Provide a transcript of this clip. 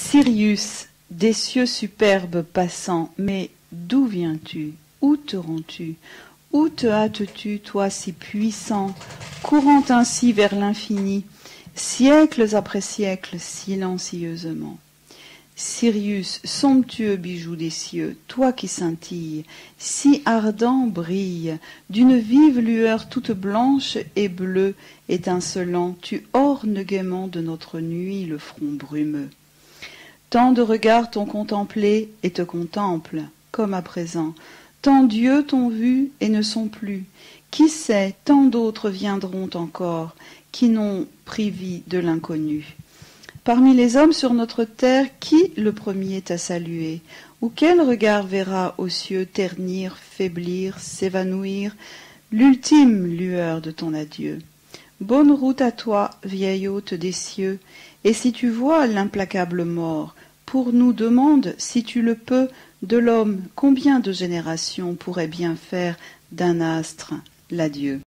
Sirius, des cieux superbes passant, mais d'où viens-tu? Où te rends-tu? Où te hâtes-tu, toi si puissant, courant ainsi vers l'infini, siècles après siècles, silencieusement? Sirius, somptueux bijou des cieux, toi qui scintilles, si ardent brille, d'une vive lueur toute blanche et bleue, étincelant, tu ornes gaiement de notre nuit le front brumeux. Tant de regards t'ont contemplé et te contemplent, comme à présent. Tant d'yeux t'ont vu et ne sont plus. Qui sait, tant d'autres viendront encore, qui n'ont pris vie de l'inconnu. Parmi les hommes sur notre terre, qui le premier t'a salué? Ou quel regard verra aux cieux ternir, faiblir, s'évanouir, l'ultime lueur de ton adieu? Bonne route à toi, vieil hôte des cieux, et si tu vois l'implacable mort, pour nous demande, si tu le peux, de l'homme, combien de générations pourraient bien faire d'un astre l'adieu?